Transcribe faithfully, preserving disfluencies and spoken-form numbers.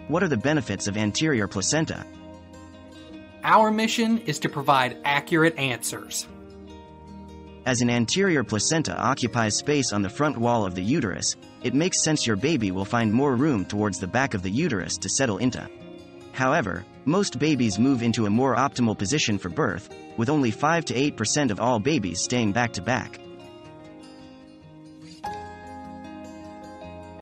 What are the benefits of anterior placenta? Our mission is to provide accurate answers. As an anterior placenta occupies space on the front wall of the uterus, it makes sense your baby will find more room towards the back of the uterus to settle into. However, most babies move into a more optimal position for birth, with only five to eight percent of all babies staying back to back.